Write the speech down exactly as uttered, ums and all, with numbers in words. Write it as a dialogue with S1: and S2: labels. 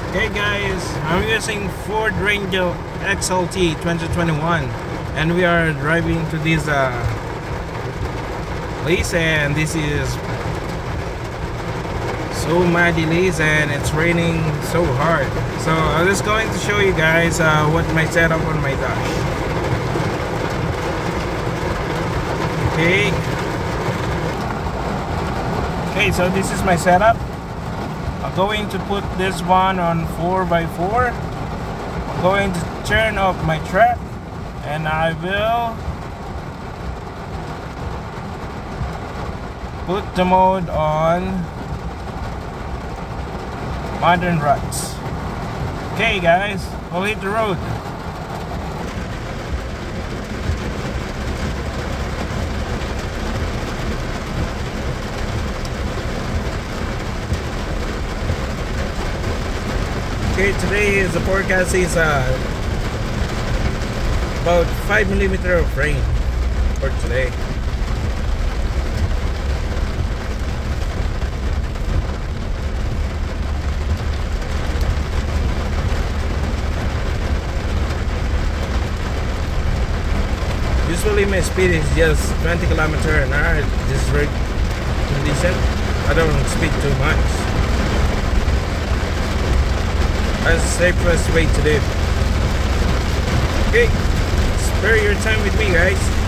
S1: Hey guys, I'm using Ford Ranger X L T twenty twenty-one and we are driving to this uh, place, and this is so muddy place and it's raining so hard. So I'm just going to show you guys uh, what my setup on my dash. Okay. Okay, so this is my setup. I'm going to put this one on four by four. I'm going to turn off my track and I will put the mode on modern ruts. Okay guys, we'll hit the road. Okay, today is the forecast is uh, about five millimeter of rain for today. Usually my speed is just twenty kilometers an hour. This road condition, I don't speed too much. That's the safest way to do. Okay, spare your time with me guys.